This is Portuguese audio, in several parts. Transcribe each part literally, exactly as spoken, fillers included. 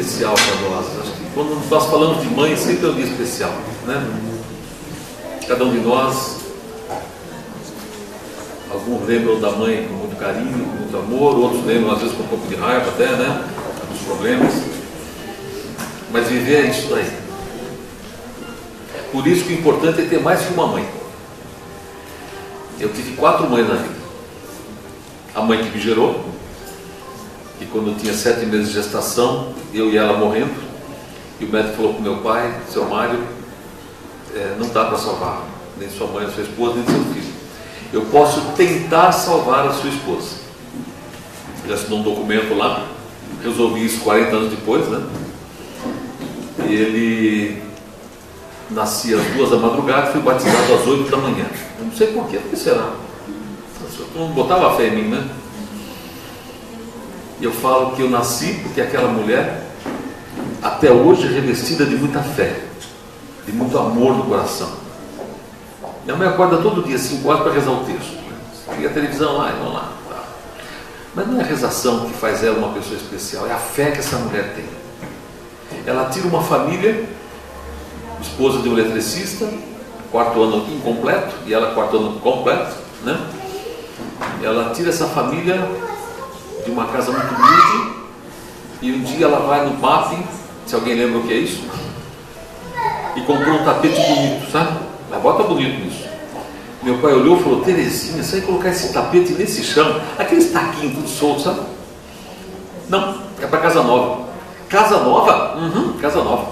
especial para nós. Acho que quando nós falamos de mãe, sempre é um dia especial, né? Cada um de nós, alguns lembram da mãe com muito carinho, com muito amor, outros lembram às vezes com um pouco de raiva até, né? Dos problemas. Mas viver é isso daí. Por isso que o importante é ter mais que uma mãe. Eu tive quatro mães na vida. A mãe que me gerou, que quando eu tinha sete meses de gestação, eu e ela morrendo, e o médico falou para o meu pai: seu Mário, é, não dá para salvar nem sua mãe, nem sua esposa, nem seu filho. Eu posso tentar salvar a sua esposa. Ele assinou um documento lá, resolvi isso quarenta anos depois, né? E ele nascia às duas da madrugada e fui batizado às oito da manhã. Eu não sei porquê, por que será? Não botava fé em mim, né? E eu falo que eu nasci porque aquela mulher, até hoje, é revestida de muita fé, de muito amor no coração. Minha mãe acorda todo dia, cinco horas, para rezar o texto. Liga a televisão lá e vamos lá. Mas não é a rezação que faz ela uma pessoa especial, é a fé que essa mulher tem. Ela tira uma família, esposa de um eletricista, quarto ano incompleto, e ela quarto ano completo, né? Ela tira essa família de uma casa muito humilde, e um dia ela vai no mapping, se alguém lembra o que é isso, e comprou um tapete bonito, sabe? Ela bota bonito nisso. Meu pai olhou e falou: Terezinha, você vai colocar esse tapete nesse chão, aqueles taquinhos tudo solto, sabe? Não, é para casa nova. Casa nova? Uhum, casa nova.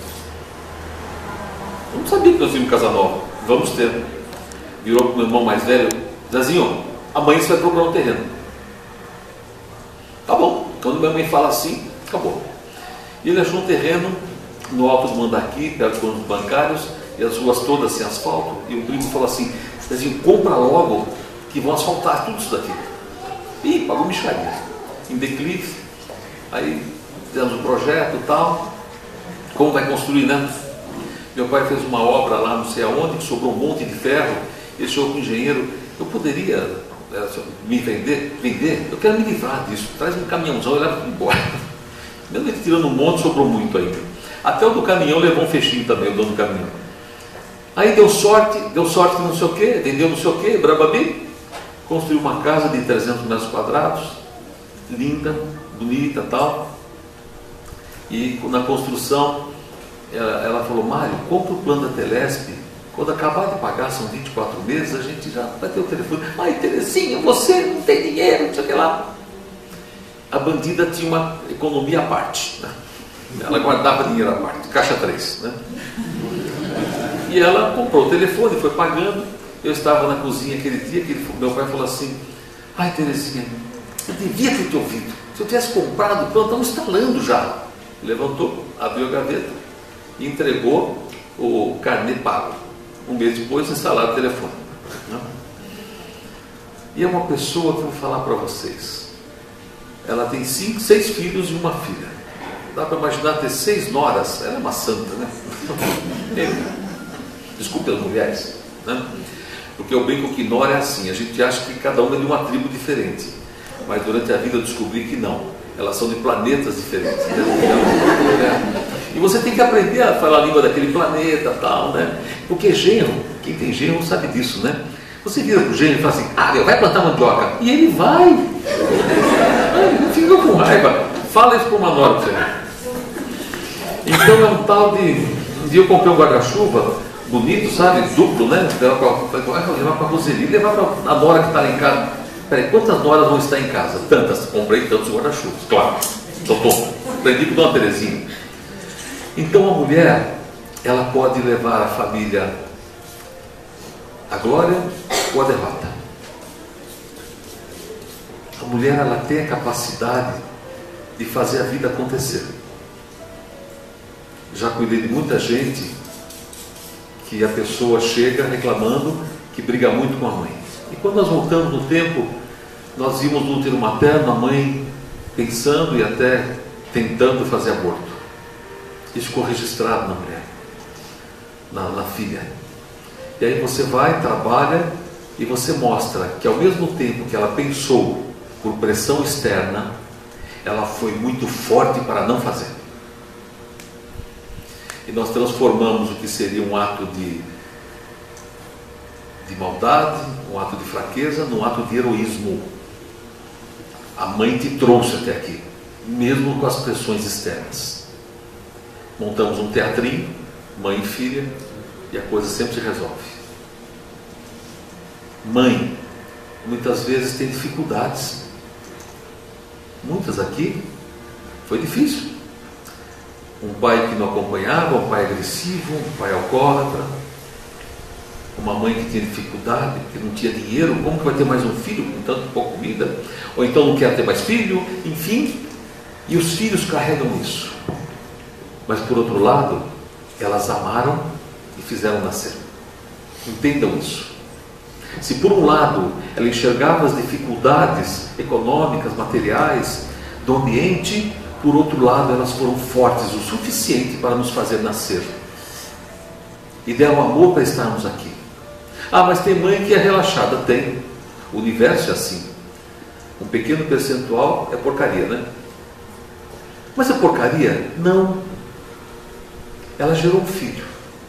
Eu não sabia que nós tínhamos casa nova. Vamos ter. Virou para o meu irmão mais velho: Zezinho, amanhã você vai procurar um terreno. Tá bom. Quando minha mãe fala assim, acabou. E ele achou um terreno no alto do Mandaqui, perto dos bancários, e as ruas todas sem asfalto. E o primo falou assim: Zezinho, compra logo que vão asfaltar tudo isso daqui. Ih, pagou micharia. Em declive. Aí fizemos um projeto e tal. Como vai construir, né? Meu pai fez uma obra lá, não sei aonde, que sobrou um monte de ferro. Ele chegou com o engenheiro: eu poderia é, me vender? Vender? Eu quero me livrar disso. Traz um caminhãozão e leva embora. Mesmo ele tirando um monte, sobrou muito ainda. Até o do caminhão levou um fechinho também, o dono do caminhão. Aí deu sorte, deu sorte não sei o quê, vendeu não sei o quê, brababi, construiu uma casa de trezentos metros quadrados, linda, bonita e tal. E na construção, ela, ela falou: Mário, compra o plano da Telesp, quando acabar de pagar, são vinte e quatro meses, a gente já vai ter o telefone. Ai, Terezinha, você não tem dinheiro, não sei o que lá. A bandida tinha uma economia à parte, né? Ela guardava dinheiro à parte, caixa três, né? E ela comprou o telefone, foi pagando. Eu estava na cozinha aquele dia que ele, meu pai falou assim: ai, Terezinha, eu devia ter te ouvido. Se eu tivesse comprado, pronto, estamos instalando já. Levantou, abriu a gaveta e entregou o carnê pago. Um mês depois, instalaram o telefone. E é uma pessoa que eu vou falar para vocês. Ela tem cinco, seis filhos e uma filha. Dá para imaginar ter seis noras. Ela é uma santa, né? Desculpe as mulheres, né? Porque eu brinco que nora é assim. A gente acha que cada uma é de uma tribo diferente, mas durante a vida eu descobri que não. Elas são de planetas diferentes, né? E você tem que aprender a falar a língua daquele planeta, tal, né? Porque genro, quem tem genro sabe disso, né? Você vira para o genro e fala assim: ah, meu, vai plantar mandioca. E ele vai. Ele fica com raiva. Fala isso para uma nora, você. Então é um tal de... Um dia eu comprei um guarda-chuva bonito, sabe? Duplo, né? Levar para a Roseli, levar para a nora que está lá em casa. Peraí, quantas noras vão estar em casa? Tantas. Comprei tantos guarda-chuvas, claro. Doutor, aprendi com Dona Terezinha. Então a mulher, ela pode levar a família à glória ou à derrota. A mulher, ela tem a capacidade de fazer a vida acontecer. Já cuidei de muita gente que a pessoa chega reclamando que briga muito com a mãe. E quando nós voltamos no tempo, nós vimos no útero materno a mãe pensando e até tentando fazer aborto. Isso ficou registrado na mulher, na, na filha. E aí você vai, trabalha e você mostra que ao mesmo tempo que ela pensou por pressão externa, ela foi muito forte para não fazer. E nós transformamos o que seria um ato de, de maldade, um ato de fraqueza, num ato de heroísmo. A mãe te trouxe até aqui, mesmo com as pressões externas. Montamos um teatrinho, mãe e filha, e a coisa sempre se resolve. Mãe, muitas vezes tem dificuldades. Muitas aqui, foi difícil. Um pai que não acompanhava, um pai agressivo, um pai alcoólatra, uma mãe que tinha dificuldade, que não tinha dinheiro, como que vai ter mais um filho com tanto pouca comida? Ou então não quer ter mais filho, enfim. E os filhos carregam isso. Mas por outro lado, elas amaram e fizeram nascer. Entendam isso. Se por um lado ela enxergava as dificuldades econômicas, materiais do ambiente, por outro lado elas foram fortes o suficiente para nos fazer nascer. E deram amor para estarmos aqui. Ah, mas tem mãe que é relaxada. Tem. O universo é assim. Um pequeno percentual é porcaria, né? Mas é porcaria? Não. Ela gerou um filho.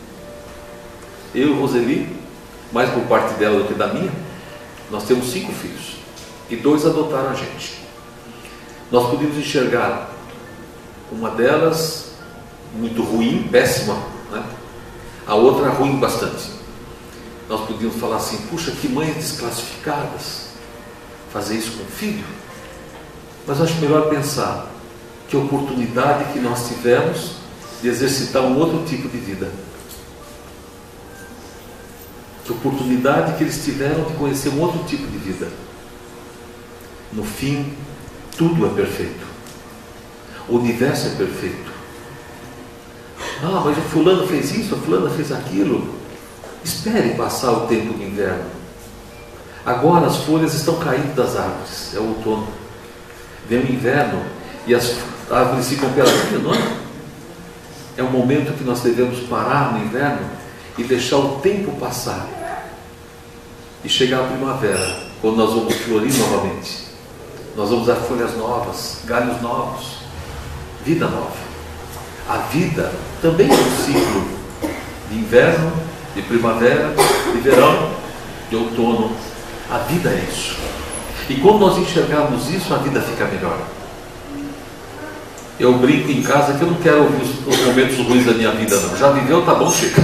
Eu e Roseli, mais por parte dela do que da minha, nós temos cinco filhos. E dois adotaram a gente. Nós podíamos enxergar uma delas muito ruim, péssima, né? A outra ruim bastante. Nós podíamos falar assim, puxa, que mães desclassificadas, fazer isso com o filho. Mas eu acho melhor pensar que oportunidade que nós tivemos de exercitar um outro tipo de vida. Que oportunidade que eles tiveram de conhecer um outro tipo de vida. No fim, tudo é perfeito. O universo é perfeito. Ah, mas o fulano fez isso, a fulana fez aquilo. Espere passar o tempo do inverno. Agora as folhas estão caindo das árvores. É o outono. Vem o inverno e as árvores ficam peladinhas, não é? É um momento que nós devemos parar no inverno e deixar o tempo passar. E chegar a primavera, quando nós vamos florir novamente. Nós vamos dar folhas novas, galhos novos, vida nova. A vida também é um ciclo de inverno, de primavera, de verão, de outono. A vida é isso. E quando nós enxergarmos isso, a vida fica melhor. Eu brinco em casa que eu não quero ouvir os, os momentos ruins da minha vida, não. Já viveu, tá bom, chega.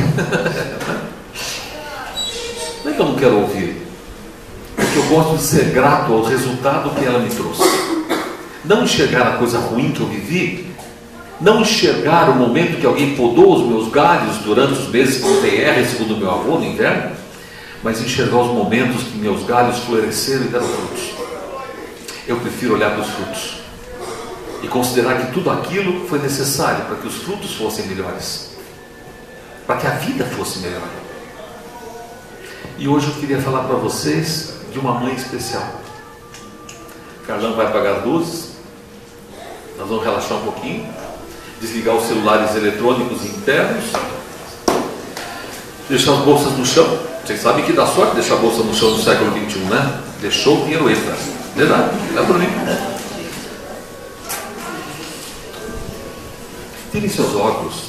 Não é que eu não quero ouvir. Porque eu gosto de ser grato ao resultado que ela me trouxe. Não enxergar a coisa ruim que eu vivi, não enxergar o momento que alguém podou os meus galhos durante os meses que eu dei R, segundo meu avô, no inverno, mas enxergar os momentos que meus galhos floresceram e deram frutos. Eu prefiro olhar para os frutos e considerar que tudo aquilo foi necessário para que os frutos fossem melhores, para que a vida fosse melhor. E hoje eu queria falar para vocês de uma mãe especial. Carlão vai apagar as luzes, nós vamos relaxar um pouquinho, desligar os celulares eletrônicos internos, deixar as bolsas no chão. Vocês sabem que dá sorte deixar a bolsa no chão no século vinte e um, né? Deixou o dinheiro extra. Verdade, é para mim. Tirem seus óculos.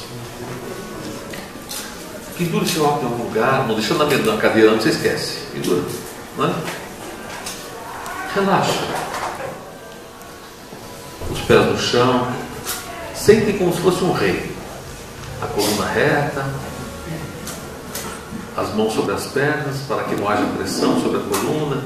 Pendure seu óculos em algum lugar, não deixa na, na cadeira, não se esquece. Pendura, não é? Relaxa. Os pés no chão. Sentem como se fosse um rei. A coluna reta. As mãos sobre as pernas, para que não haja pressão sobre a coluna.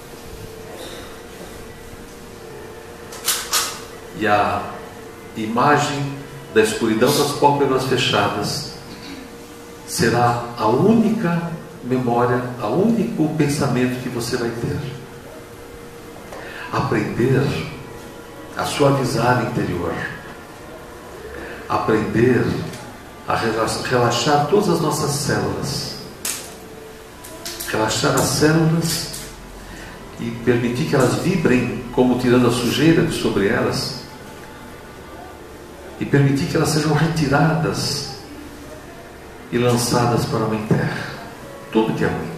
E a imagem da escuridão das pálpebras fechadas será a única memória, o único pensamento que você vai ter. Aprender a suavizar o interior. Aprender a relaxar todas as nossas células. Relaxar as células e permitir que elas vibrem, como tirando a sujeira de sobre elas, e permitir que elas sejam retiradas e lançadas para a Mãe Terra. Tudo que é ruim.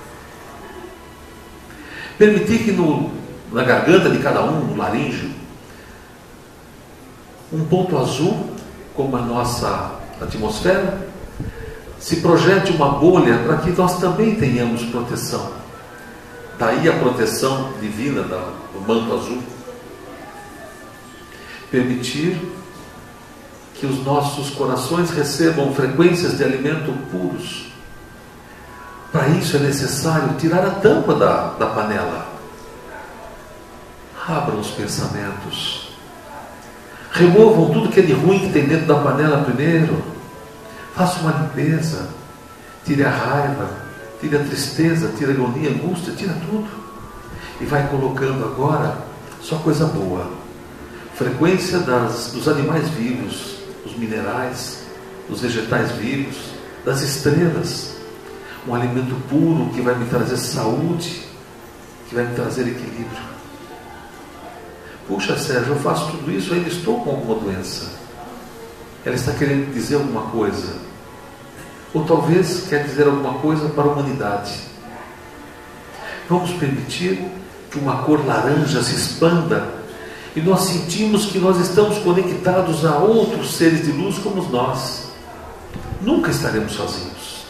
Permitir que no, na garganta de cada um, no laríngeo, um ponto azul, como a nossa atmosfera, se projete uma bolha para que nós também tenhamos proteção. Daí a proteção divina do manto azul. Permitir que os nossos corações recebam frequências de alimento puros. Para isso é necessário tirar a tampa da, da panela. Abram os pensamentos. Removam tudo que é de ruim que tem dentro da panela primeiro. Faça uma limpeza. Tire a raiva, tire a tristeza, tire a agonia, a angústia, tira tudo. E vai colocando agora só coisa boa. Frequência das, dos animais vivos, dos minerais, dos vegetais vivos, das estrelas. Um alimento puro que vai me trazer saúde, que vai me trazer equilíbrio. Puxa, Sérgio, eu faço tudo isso, ainda estou com alguma doença. Ela está querendo dizer alguma coisa. Ou talvez quer dizer alguma coisa para a humanidade. Vamos permitir que uma cor laranja se expanda e nós sentimos que nós estamos conectados a outros seres de luz como nós. Nunca estaremos sozinhos.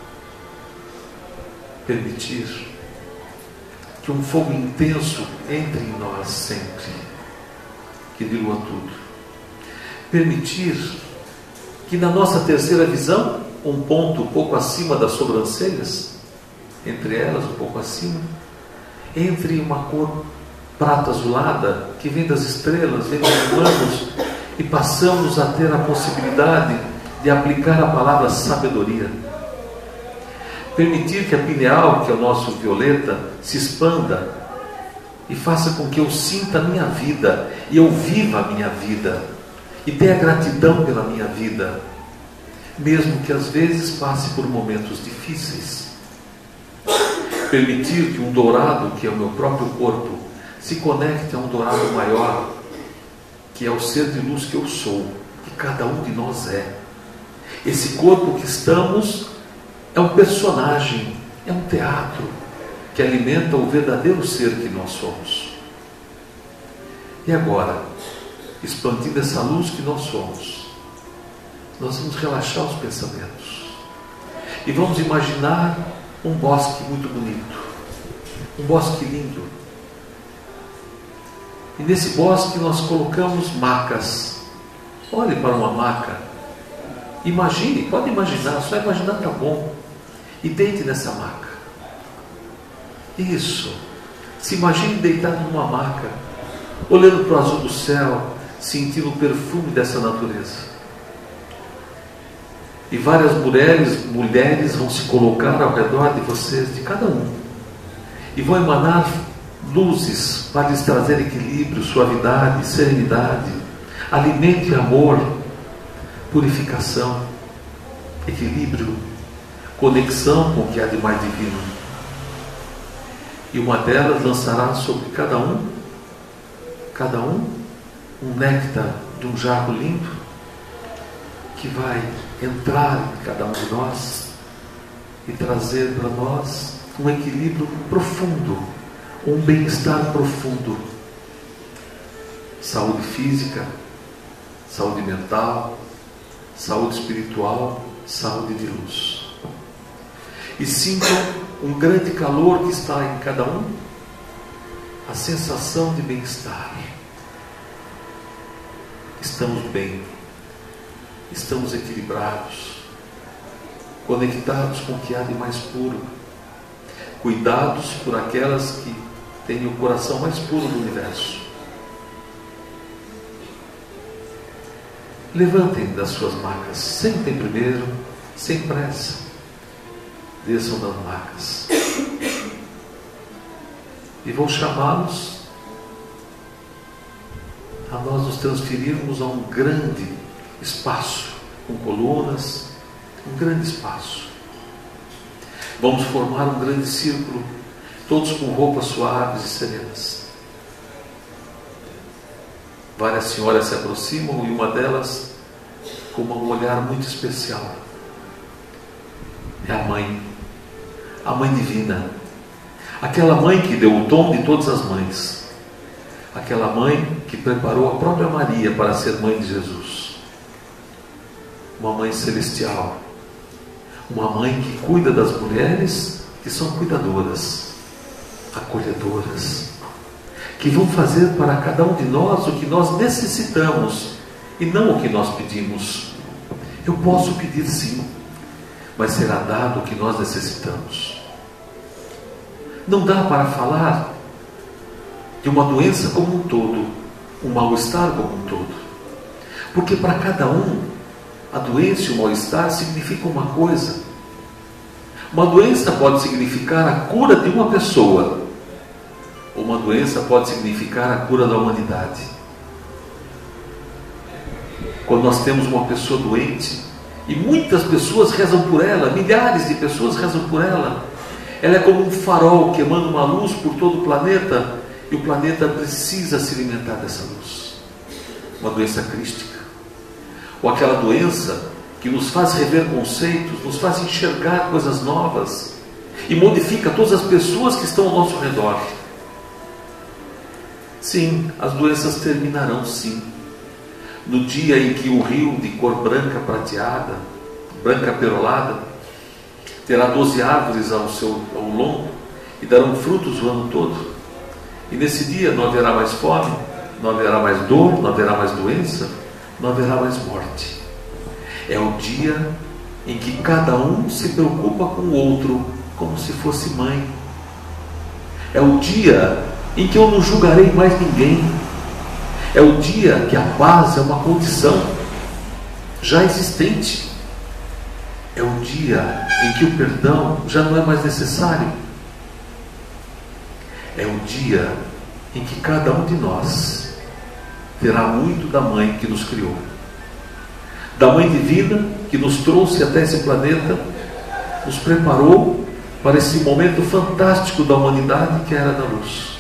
Permitir que um fogo intenso entre em nós sempre, que dilua tudo. Permitir que na nossa terceira visão, um ponto um pouco acima das sobrancelhas, entre elas um pouco acima, entre uma cor prata azulada, que vem das estrelas, vem dos humanos, e passamos a ter a possibilidade de aplicar a palavra sabedoria. Permitir que a pineal, que é o nosso violeta, se expanda e faça com que eu sinta a minha vida, e eu viva a minha vida, e tenha gratidão pela minha vida, mesmo que às vezes passe por momentos difíceis. Permitir que um dourado, que é o meu próprio corpo, se conecte a um dourado maior, que é o ser de luz que eu sou, que cada um de nós é. Esse corpo que estamos é um personagem, é um teatro que alimenta o verdadeiro ser que nós somos. E agora, expandindo essa luz que nós somos, nós vamos relaxar os pensamentos e vamos imaginar um bosque muito bonito, um bosque lindo. E nesse bosque nós colocamos macas. Olhe para uma maca, imagine, pode imaginar, só imaginar está bom, e deite nessa maca. Isso, se imagine deitado numa maca, olhando para o azul do céu, sentindo o perfume dessa natureza. E várias mulheres, mulheres vão se colocar ao redor de vocês, de cada um, e vão emanar luzes para lhes trazer equilíbrio, suavidade, serenidade, alimento e amor, purificação, equilíbrio, conexão com o que há de mais divino. E uma delas lançará sobre cada um, cada um, um néctar de um jarro lindo, que vai entrar em cada um de nós e trazer para nós um equilíbrio profundo, um bem-estar profundo, saúde física, saúde mental, saúde espiritual, saúde de luz. E sintam um grande calor que está em cada um, a sensação de bem-estar. Estamos bem, estamos equilibrados, conectados com o que há de mais puro, cuidados por aquelas que têm o coração mais puro do universo. Levantem das suas macas, sentem primeiro, sem pressa. Desçam das macas. E vou chamá-los a nós nos transferirmos a um grande espaço, com colunas, um grande espaço. Vamos formar um grande círculo, todos com roupas suaves e serenas. Várias senhoras se aproximam e uma delas com um olhar muito especial. É a mãe, a mãe divina, aquela mãe que deu o tom de todas as mães, aquela mãe que preparou a própria Maria para ser mãe de Jesus. uma mãe celestial, uma mãe que cuida das mulheres que são cuidadoras, acolhedoras, que vão fazer para cada um de nós o que nós necessitamos e não o que nós pedimos. Eu posso pedir sim, mas será dado o que nós necessitamos. Não dá para falar de uma doença como um todo, um mal-estar como um todo, porque para cada um a doença e o mal-estar significam uma coisa. Uma doença pode significar a cura de uma pessoa, ou uma doença pode significar a cura da humanidade. Quando nós temos uma pessoa doente, e muitas pessoas rezam por ela, milhares de pessoas rezam por ela, ela é como um farol que emana uma luz por todo o planeta, e o planeta precisa se alimentar dessa luz. Uma doença crística, ou aquela doença que nos faz rever conceitos, nos faz enxergar coisas novas, e modifica todas as pessoas que estão ao nosso redor. Sim, as doenças terminarão sim. No dia em que o rio de cor branca prateada, branca perolada, terá doze árvores ao seu ao longo e darão frutos o ano todo. E nesse dia não haverá mais fome, não haverá mais dor, não haverá mais doença, não haverá mais morte. É o dia em que cada um se preocupa com o outro como se fosse mãe. É o dia em que eu não julgarei mais ninguém. É o dia que a paz é uma condição já existente. É o dia em que o perdão já não é mais necessário. É o dia em que cada um de nós terá muito da mãe que nos criou, da mãe divina que nos trouxe até esse planeta, nos preparou para esse momento fantástico da humanidade que era da luz.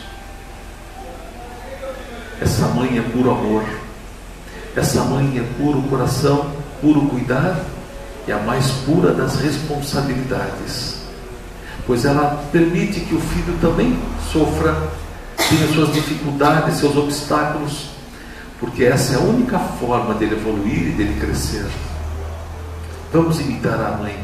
Essa mãe é puro amor, essa mãe é puro coração, puro cuidar e a mais pura das responsabilidades, pois ela permite que o filho também sofra, tenha suas dificuldades, seus obstáculos, porque essa é a única forma dele evoluir e dele crescer. Vamos imitar a mãe.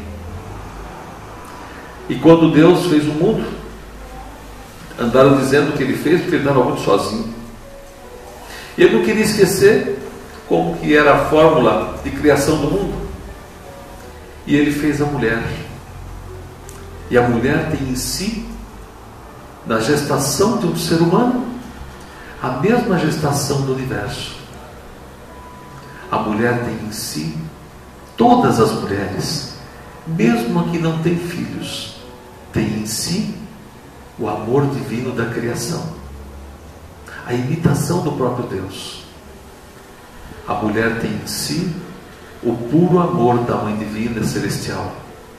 E quando Deus fez o mundo, andaram dizendo que ele fez porque ele estava muito sozinho. E ele não queria esquecer como que era a fórmula de criação do mundo. E ele fez a mulher. E a mulher tem em si, na gestação de um ser humano, a mesma gestação do universo. A mulher tem em si, todas as mulheres, mesmo a que não tem filhos, tem em si o amor divino da criação, a imitação do próprio Deus. A mulher tem em si o puro amor da Mãe Divina Celestial.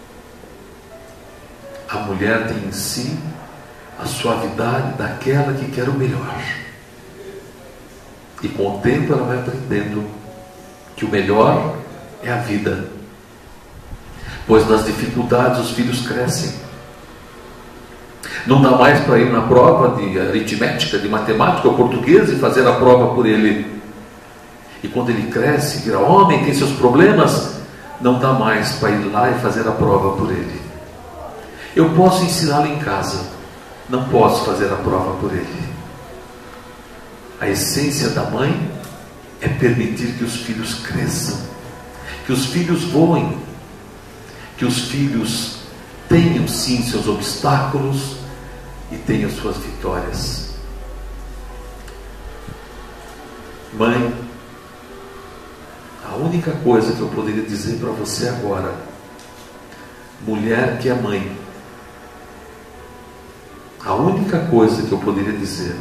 A mulher tem em si a suavidade daquela que quer o melhor. E com o tempo ela vai aprendendo que o melhor é a vida. Pois nas dificuldades os filhos crescem. Não dá mais para ir na prova de aritmética, de matemática ou português e fazer a prova por ele. E quando ele cresce, vira homem, tem seus problemas, não dá mais para ir lá e fazer a prova por ele. Eu posso ensiná-lo em casa, não posso fazer a prova por ele. A essência da mãe é permitir que os filhos cresçam, que os filhos voem, que os filhos tenham sim seus obstáculos e tenham suas vitórias. Mãe, a única coisa que eu poderia dizer para você agora, mulher que é mãe, a única coisa que eu poderia dizer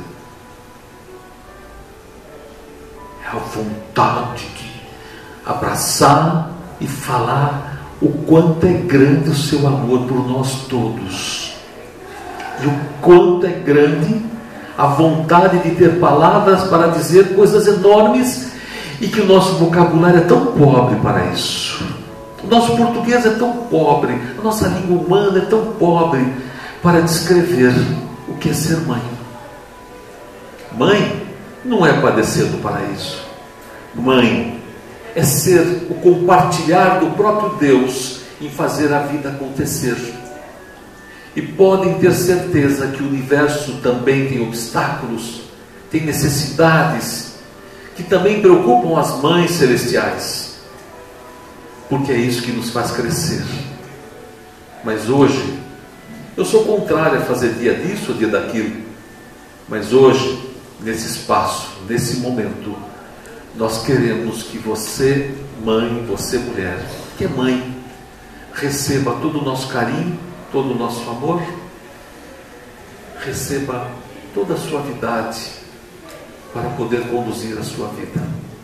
é a vontade de abraçar e falar o quanto é grande o seu amor por nós todos, e o quanto é grande a vontade de ter palavras para dizer coisas enormes, e que o nosso vocabulário é tão pobre para isso. O nosso português é tão pobre, a nossa língua humana é tão pobre para descrever o que é ser mãe. Mãe não é padecer do paraíso. Mãe é ser o compartilhar do próprio Deus em fazer a vida acontecer. E podem ter certeza que o universo também tem obstáculos, tem necessidades, que também preocupam as mães celestiais, porque é isso que nos faz crescer. Mas hoje, eu sou contrário a fazer dia disso ou dia daquilo, mas hoje, nesse espaço, nesse momento, nós queremos que você, mãe, você, mulher, que é mãe, receba todo o nosso carinho, todo o nosso amor, receba toda a suavidade para poder conduzir a sua vida.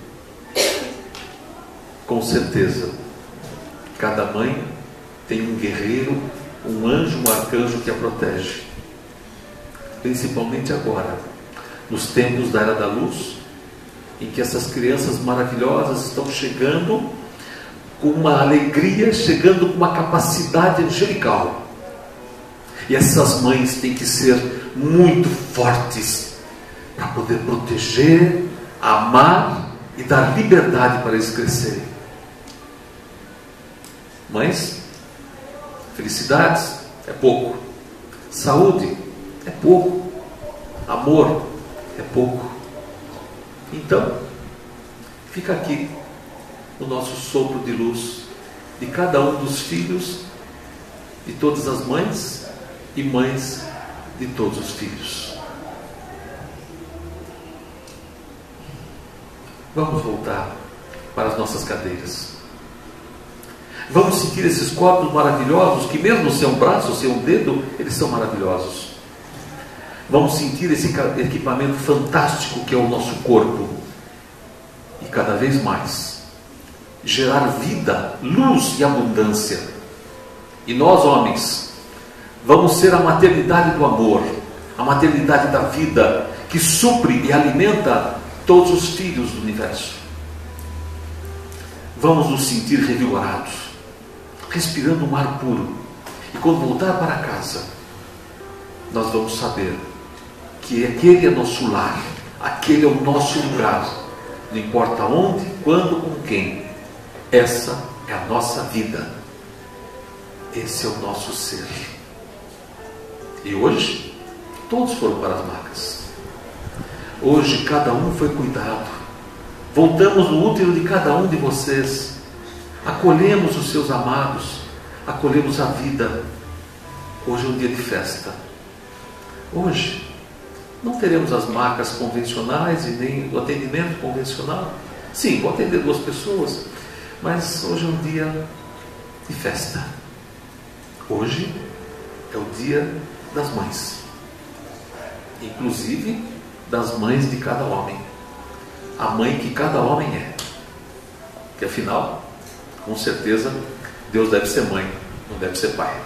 Com certeza, cada mãe tem um guerreiro, um anjo, um arcanjo que a protege. Principalmente agora, nos tempos da Era da Luz, em que essas crianças maravilhosas estão chegando com uma alegria, chegando com uma capacidade angelical. E essas mães têm que ser muito fortes para poder proteger, amar e dar liberdade para eles crescerem. Mães, felicidades é pouco, saúde é pouco, amor é pouco. Então, fica aqui o nosso sopro de luz de cada um dos filhos de todas as mães e mães de todos os filhos. Vamos voltar para as nossas cadeiras. Vamos sentir esses corpos maravilhosos, que mesmo sem um braço, sem um dedo, eles são maravilhosos. Vamos sentir esse equipamento fantástico que é o nosso corpo. E cada vez mais gerar vida, luz e abundância. E nós, homens, vamos ser a maternidade do amor, a maternidade da vida, que supre e alimenta todos os filhos do universo. Vamos nos sentir revigorados, respirando um ar puro. E quando voltar para casa, nós vamos saber que aquele é nosso lar, aquele é o nosso lugar. Não importa onde, quando, com quem. Essa é a nossa vida. Esse é o nosso ser. E hoje, todos foram para as macas. Hoje, cada um foi cuidado. Voltamos no útero de cada um de vocês. Acolhemos os seus amados. Acolhemos a vida. Hoje é um dia de festa. Hoje, não teremos as macas convencionais e nem o atendimento convencional. Sim, vou atender duas pessoas, mas hoje é um dia de festa. Hoje é o dia das mães, inclusive das mães de cada homem. A mãe que cada homem é. Que afinal, com certeza, Deus deve ser mãe, não deve ser pai.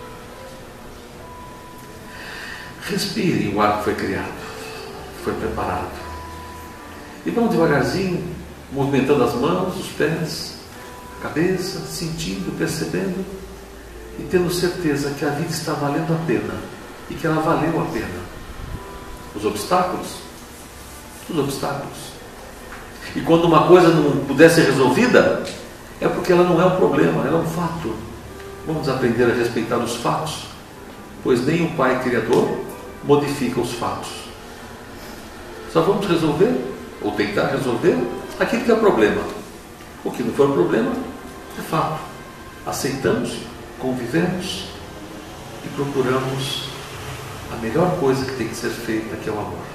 Respire o ar que foi criado, foi preparado. E vamos devagarzinho, movimentando as mãos, os pés, a cabeça, sentindo, percebendo e tendo certeza que a vida está valendo a pena e que ela valeu a pena. Os obstáculos, os obstáculos. E quando uma coisa não puder ser resolvida, é porque ela não é um problema, ela é um fato. Vamos aprender a respeitar os fatos, pois nem o Pai Criador modifica os fatos. Só vamos resolver, ou tentar resolver, aquilo que é problema. O que não for problema, é fato. Aceitamos, convivemos e procuramos a melhor coisa que tem que ser feita, que é o amor.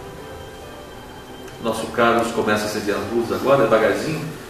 Nosso Carlos começa a acender as luzes agora, devagarzinho.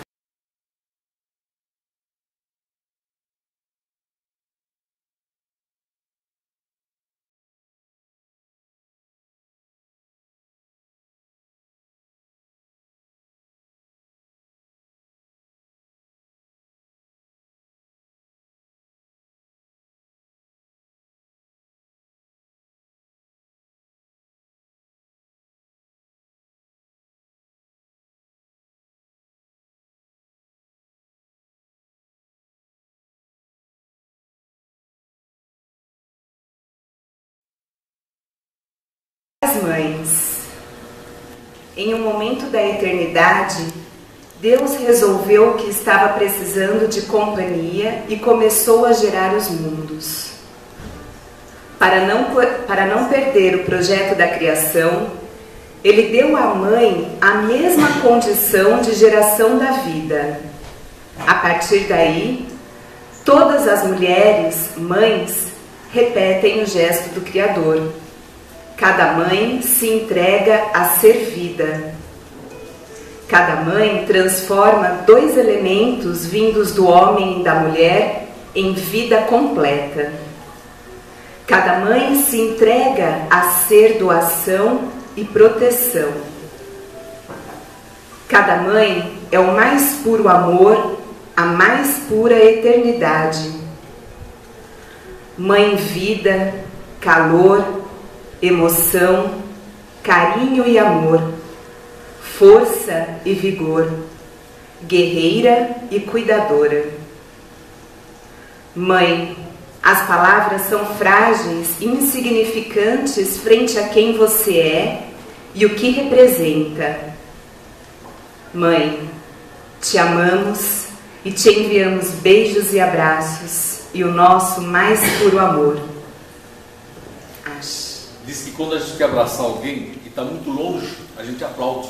As mães, em um momento da eternidade, Deus resolveu que estava precisando de companhia e começou a gerar os mundos. Para não, para não perder o projeto da criação, Ele deu à mãe a mesma condição de geração da vida. A partir daí, todas as mulheres, mães, repetem o gesto do Criador. Cada mãe se entrega a ser vida. Cada mãe transforma dois elementos vindos do homem e da mulher em vida completa. Cada mãe se entrega a ser doação e proteção. Cada mãe é o mais puro amor, a mais pura eternidade. Mãe vida, calor, emoção, carinho e amor, força e vigor, guerreira e cuidadora. Mãe, as palavras são frágeis e insignificantes frente a quem você é e o que representa. Mãe, te amamos e te enviamos beijos e abraços e o nosso mais puro amor. Ache. Diz que quando a gente quer abraçar alguém e está muito longe, a gente aplaude.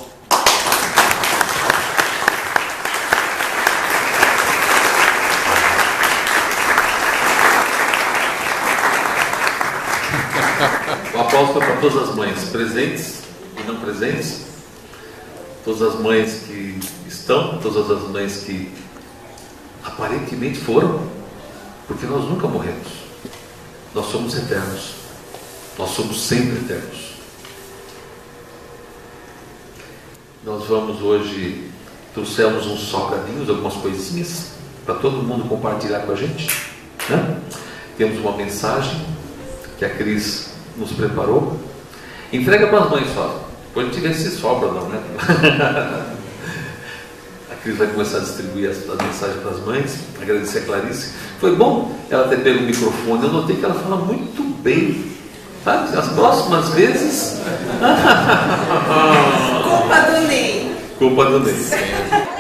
O aplauso é para todas as mães, presentes e não presentes, todas as mães que estão, todas as mães que aparentemente foram, porque nós nunca morremos, nós somos eternos, nós somos sempre eternos. Nós vamos hoje, trouxemos uns salgadinhos, algumas coisinhas, para todo mundo compartilhar com a gente, né? Temos uma mensagem que a Cris nos preparou. Entrega para as mães só, depois não tiver se sobra não, né? A Cris vai começar a distribuir as, as mensagens para as mães. Agradecer a Clarice, foi bom ela ter pego o microfone, eu notei que ela fala muito bem, sabe? As próximas vezes culpa do Ney culpa do Ney